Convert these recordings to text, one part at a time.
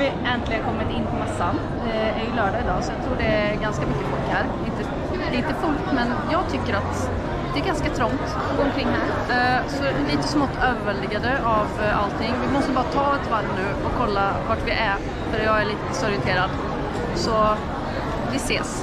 ju äntligen kommit in på mässan. Det är ju lördag idag så jag tror det är ganska mycket folk här. Det är inte fullt men jag tycker att det är ganska trångt att gå omkring här. Så lite smått överväldigade av allting. Vi måste bara ta ett varv nu och kolla vart vi är. För jag är lite disorienterad. Så vi ses.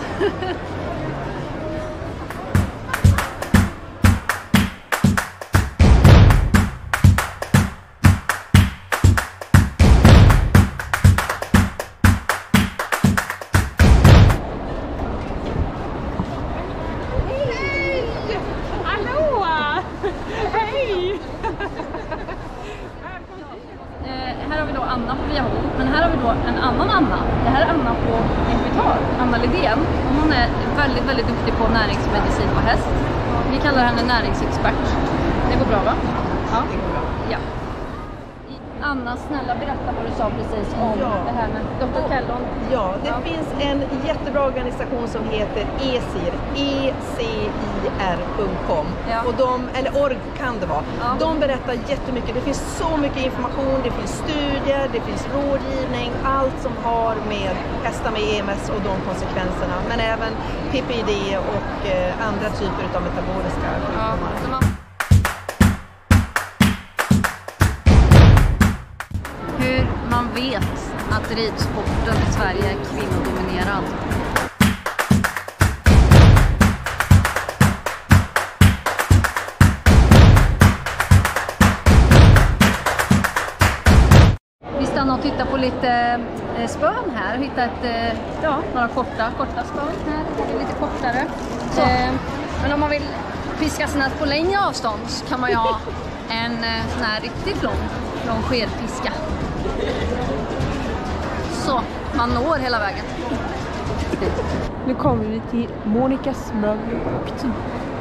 Här har vi då Anna på Viahoo, men här har vi då en annan Anna. Det här är Anna på Equitar, Anna Lidén. Hon är väldigt, väldigt duktig på näringsmedicin på häst. Vi kallar henne näringsexpert. Det går bra va? Ja, det går bra. Ja. Anna, snälla berätta vad du sa precis om det här med Dr. Kellon. Ja, det finns en jättebra organisation som heter ECIR, ecir.com. Och eller org kan det vara. De berättar jättemycket. Det finns så mycket information, det finns studier, det finns rådgivning, allt som har med hästar med EMS och de konsekvenserna. Men även PPID och andra typer av metaboliska sjukdomar. Hur man vet att ridsporten i Sverige är kvinnodominerad. Vi stannar och tittar på lite spön här. Hittat några korta spön här. Det är lite kortare. Men om man vill fiska snabbt på längre avstånd så kan man ju ha en sån här riktigt lång skedfiska. Så, man når hela vägen. Nu kommer vi till Monikas möbler och typ.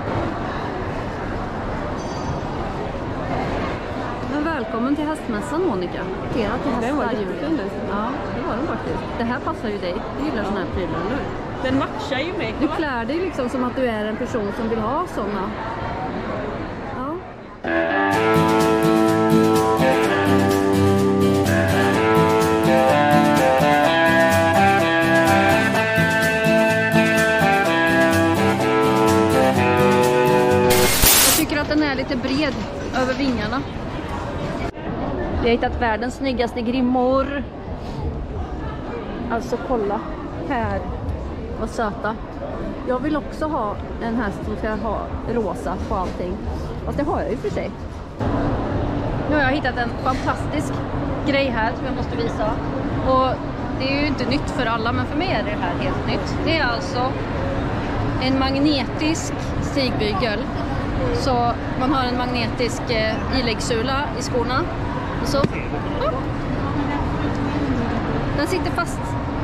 Men välkommen till hästmässan Monica. Till den var jättefin. Ja, det var den faktiskt. Det här passar ju dig. Du gillar såna här prylar, eller? Den matchar ju mig. Du klär dig liksom som att du är en person som vill ha såna. Ja. Den är lite bred över vingarna. Vi har hittat världens snyggaste grimmor. Alltså kolla här. Vad söta. Jag vill också ha en häst som ska ha rosa på allting. Fast det har jag ju för sig. Nu har jag hittat en fantastisk grej här som jag måste visa. Och det är ju inte nytt för alla, men för mig är det här helt nytt. Det är alltså en magnetisk stigbygel. Så man har en magnetisk iläggssula i skorna. Och så. Den sitter fast.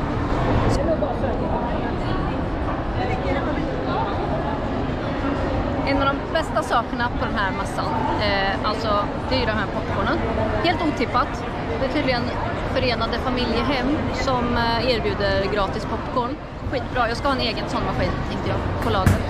En av de bästa sakerna på den här massan, alltså det är ju de här popcornen. Helt otippat. Det är tydligen Förenade Familjehem som erbjuder gratis popcorn. Skitbra, jag ska ha en egen sån maskin, tänkte jag, på lagret.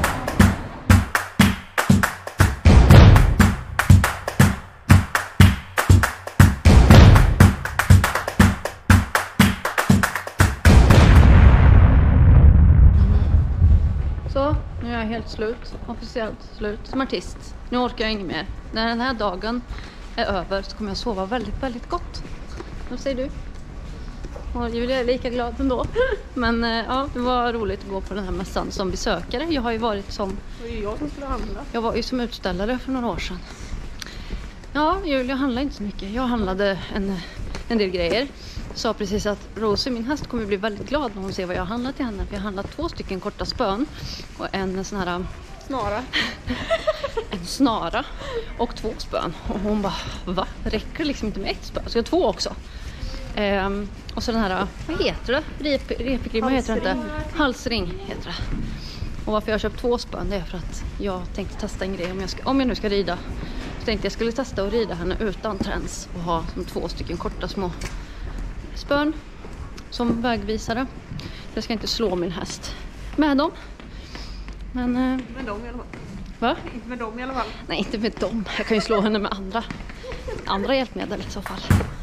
Så, nu är jag helt slut. Officiellt slut som artist. Nu orkar jag inget mer. När den här dagen är över så kommer jag sova väldigt, väldigt gott. Vad säger du? Och Julia är lika glad ändå. Men ja, det var roligt att gå på den här mässan som besökare. Jag har ju varit som... Jag som skulle handla. Jag var ju som utställare för några år sedan. Ja, Julia handlade inte så mycket. Jag handlade en del grejer. Sa precis att Rosie, min häst, kommer bli väldigt glad när hon ser vad jag har handlat till henne. För jag har handlat 2 stycken korta spön och en sån här... Snara. En snara och 2 spön. Och hon bara, va? Räcker liksom inte med 1 spön? Så jag har 2 också. Och så den här, vad heter det? Repgrimma heter det inte. Halsring heter det. Och varför jag har köpt 2 spön, det är för att jag tänkte testa en grej. Om jag nu ska rida, så tänkte jag skulle testa att rida henne utan träns. Och ha som 2 stycken korta små spön som vägvisare. Jag ska inte slå min häst med dem. Men med dem i alla fall. Va? Inte med dem i alla fall. Nej, inte med dem. Jag kan ju slå henne med andra hjälpmedel i så fall.